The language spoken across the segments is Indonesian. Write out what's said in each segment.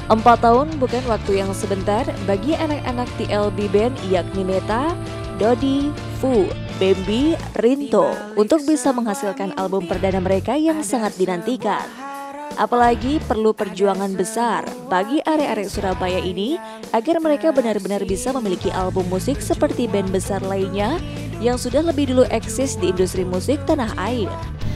4 tahun bukan waktu yang sebentar bagi anak-anak TLB Band yakni Meta, Dodi, Fu, Bambi, Rinto untuk bisa menghasilkan album perdana mereka yang sangat dinantikan. Apalagi perlu perjuangan besar bagi arek-arek Surabaya ini agar mereka benar-benar bisa memiliki album musik seperti band besar lainnya yang sudah lebih dulu eksis di industri musik tanah air.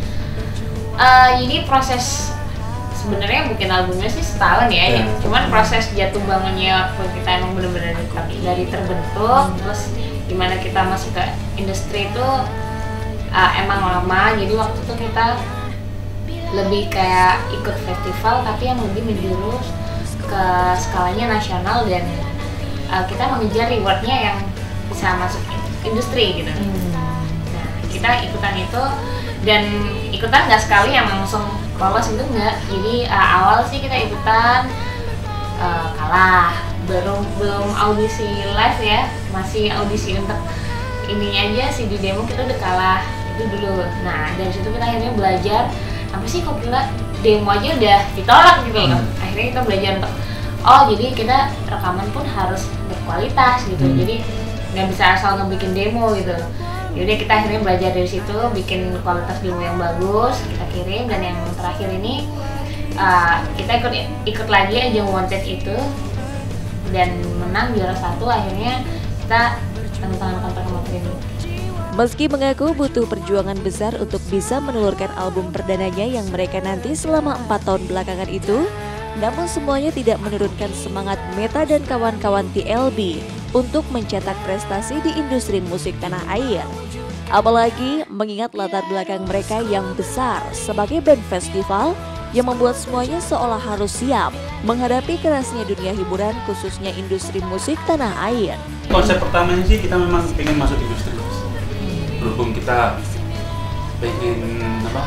Ini proses sebenarnya bikin albumnya sih setahun ya, cuman proses jatuh bangunnya waktu kita emang bener-bener dari terbentuk, terus gimana kita masuk ke industri itu emang lama. Jadi waktu itu kita lebih kayak ikut festival tapi yang lebih menjurus ke skalanya nasional dan kita mengejar rewardnya yang bisa masuk industri gitu. Nah kita ikutan itu dan ikutan nggak sekali yang langsung lolos itu enggak. Jadi awal sih kita ikutan kalah, belum audisi live ya, masih audisi untuk ininya aja CD demo kita udah kalah itu dulu. Nah dari situ kita akhirnya belajar apa sih kok gila demo aja udah ditolak gitu loh. Akhirnya kita belajar untuk jadi kita rekaman pun harus berkualitas gitu. Jadi nggak bisa asal ngebikin demo gitu. Yaudah kita akhirnya belajar dari situ, bikin kualitas demo yang bagus, kita kirim. Dan yang terakhir ini kita ikut lagi Ajang Wanted itu dan menang juara 1. Akhirnya kita tanda tangan kontrak sama Premi. Meski mengaku butuh perjuangan besar untuk bisa menelurkan album perdananya yang mereka nanti selama 4 tahun belakangan itu, namun semuanya tidak menurunkan semangat Meta dan kawan-kawan TLB untuk mencetak prestasi di industri musik tanah air. Apalagi mengingat latar belakang mereka yang besar sebagai band festival yang membuat semuanya seolah harus siap menghadapi kerasnya dunia hiburan khususnya industri musik tanah air. Konsep pertamanya sih kita memang pengen masuk industri. Berhubung kita pengen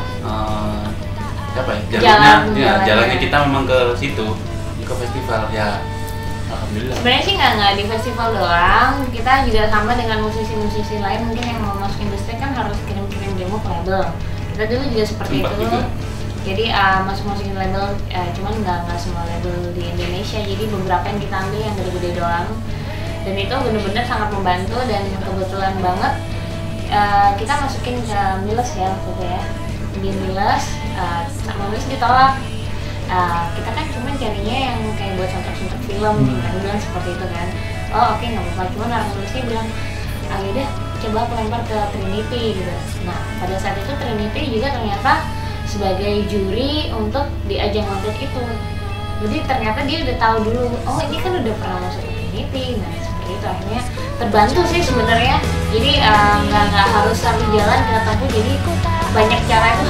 jalannya kita memang ke situ, ke festival ya. Alhamdulillah. Sebenarnya sih nggak di festival doang, kita juga sama dengan musisi-musisi lain mungkin yang mau masuk industri kan harus kirim-kirim demo ke label. Kita dulu juga seperti itu. Juga. Jadi masuk-masukin label, cuman nggak semua label di Indonesia. Jadi beberapa yang kita ambil yang gede-gede doang. Dan itu benar-benar sangat membantu dan kebetulan banget kita masukin ke Miles ya waktu itu ya. Di Miles, sama Miles ditolak. Kita kan cuma carinya yang kayak buat soundtrack film, kan bilang seperti itu kan. Oke, nggak apa-apa, cuma orang Indonesia bilang yaudah coba aku lempar ke Trinity gitu. Nah pada saat itu Trinity juga ternyata sebagai juri untuk di Ajang Wanted itu. Jadi ternyata dia udah tahu dulu, ini kan udah pernah masuk ke Trinity. Nah seperti itu akhirnya terbantu sih sebenarnya. Jadi nggak harus satu jalan kita tempuh, jadi banyak cara itu